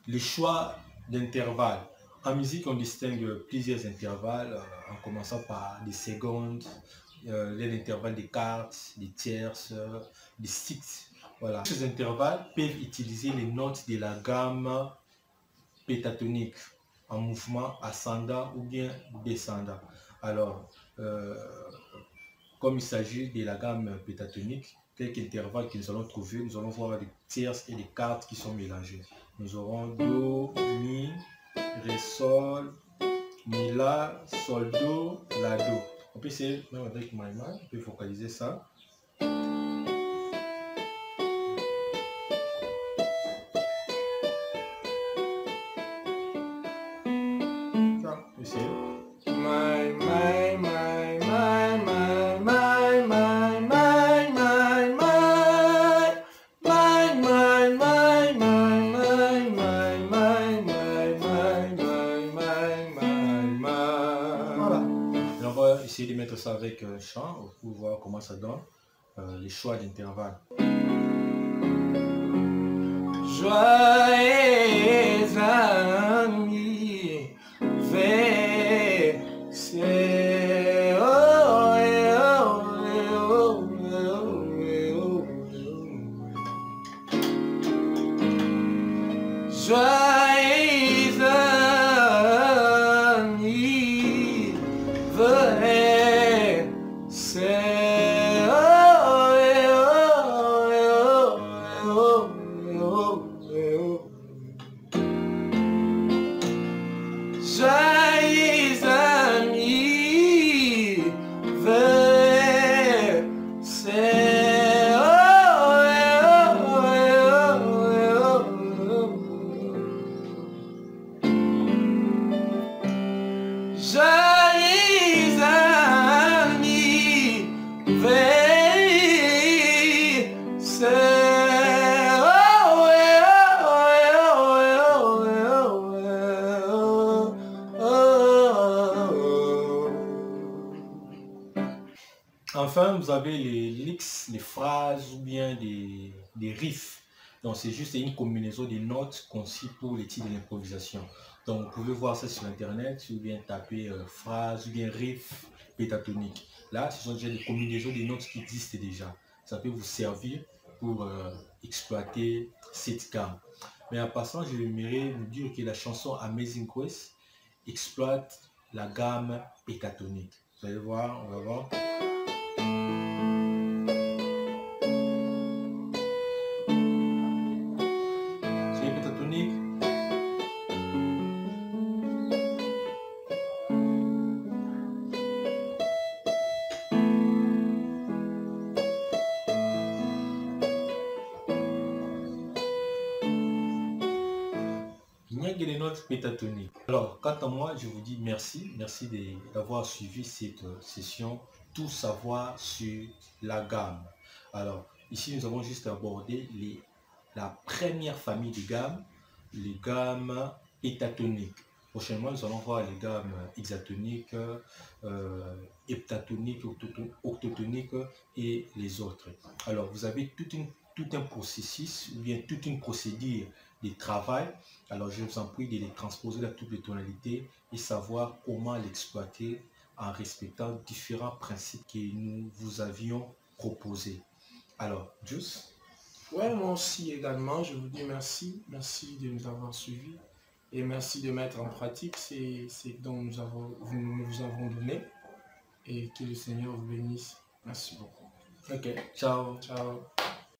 Les choix d'intervalles. En musique, on distingue plusieurs intervalles, en commençant par des secondes, l'intervalle des quarts, des tierces, des sixtes. Voilà. Ces intervalles peuvent utiliser les notes de la gamme pétatonique en mouvement ascendant ou bien descendant. Alors, comme il s'agit de la gamme pétatonique, quelques intervalles que nous allons trouver, nous allons voir des tierces et des quartes qui sont mélangés. Nous aurons Do, Mi, Ré, Sol, Mi, La, Sol, Do, La, Do. On peut essayer, même avec my main, on peut focaliser ça. Ça, essayer. Essayer de mettre ça avec chant pour voir comment ça donne, les choix d'intervalle. Joyeux Enfin, vous avez les licks, les phrases ou bien des riffs. Donc, c'est juste une combinaison des notes conçues pour les types de l'improvisation. Donc, vous pouvez voir ça sur Internet ou bien taper phrases ou bien riff pétatonique. Là, ce sont déjà des combinaisons des notes qui existent déjà. Ça peut vous servir pour exploiter cette gamme. Mais en passant, je aimerais vous dire que la chanson Amazing Grace exploite la gamme pétatonique. Vous allez voir, on va voir. C'est pétatonique. Il n'y a que des notes pétatoniques. Alors, quant à moi, je vous dis merci. Merci d'avoir suivi cette session Tout savoir sur la gamme. Alors, ici, nous avons juste abordé la première famille de gammes, les gammes pétatoniques. Prochainement, nous allons voir les gammes hexatoniques, heptatoniques, octotoniques et les autres. Alors, vous avez tout un processus ou bien toute une procédure de travail. Alors, je vous en prie de les transposer dans toutes les tonalités et savoir comment l'exploiter en respectant différents principes que nous vous avions proposés. Alors, Juice? Ouais, moi aussi également, je vous dis merci. Merci de nous avoir suivis et merci de mettre en pratique ce dont nous vous avons donné et que le Seigneur vous bénisse. Merci beaucoup. Ok, ciao. Ciao.